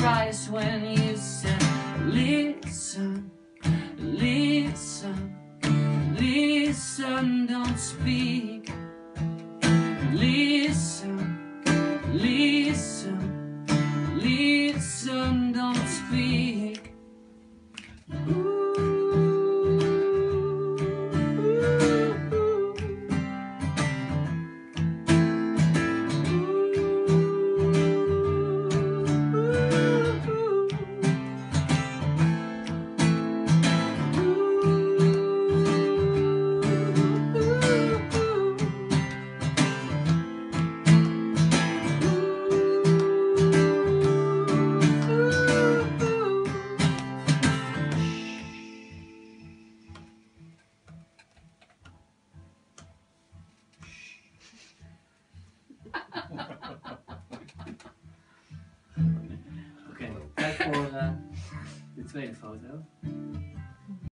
surprised when you said, listen, listen, listen, don't speak. Listen, listen, listen, don't speak. Oké, tijd voor de tweede foto.